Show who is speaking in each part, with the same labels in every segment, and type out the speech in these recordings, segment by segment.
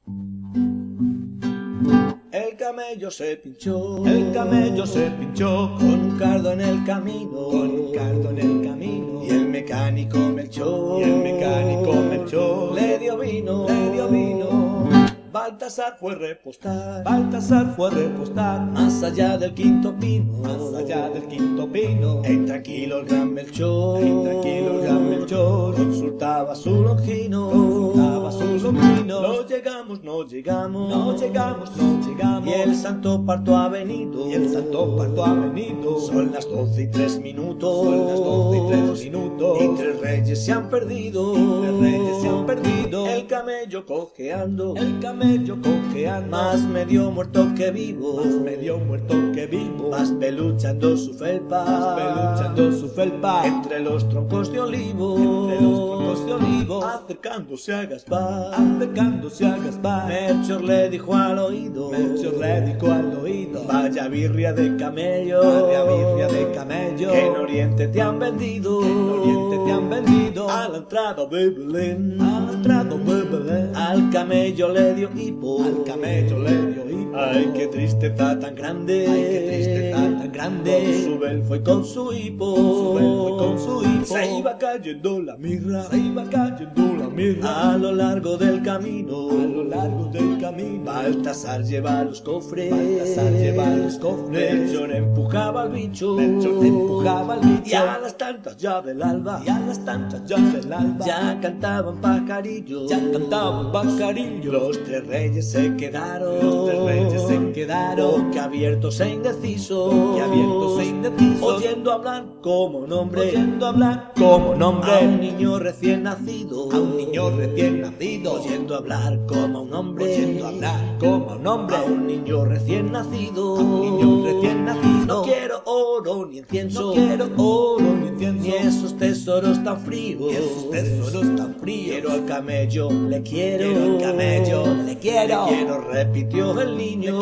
Speaker 1: El camello se pinchó con un cardo en el camino, y el mecánico Melchor, le dio vino. Baltasar fue repostar, más allá del quinto pino, Intranquilo el gran Melchor, consultaba su longino, no llegamos, y el santo parto ha venido, son las 12 y 3 minutos, y 3 reyes se han perdido, el camello cojeando, más medio muerto que vivo, más peluchando su felpa, entre los troncos de olivo, acercándose a Gaspar, Melchor le dijo al oído, vaya birria de camello, que en Oriente te han vendido, a la entrada de Belén, al camello le dio hipo, ay qué tristeza tan grande, con su belfo y con su hipo, se iba cayendo la mirra, a lo largo del camino, Baltasar lleva los cofres, Melchor empujaba al bicho, y a las tantas ya del alba, ya cantaban pajarillos, los 3 reyes se quedaron, boquiabiertos e indecisos, oyendo hablar como un hombre, a un niño recién nacido, oyendo hablar como un hombre, a un niño recién nacido, no quiero oro ni incienso, ni esos tesoros tan fríos, quiero al camello, le quiero, repitió el niño,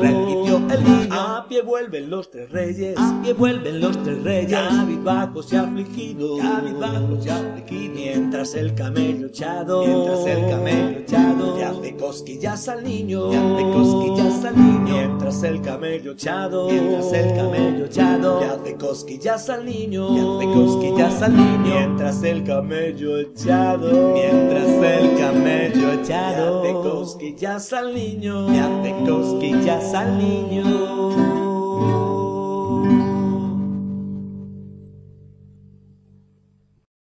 Speaker 1: a pie vuelven los 3 reyes, cabizbajos y afligidos, mientras el camello echado, le hace cosquillas al niño, mientras el camello echado, le hace cosquillas al niño, mientras el camello echado, le hace cosquillas al niño,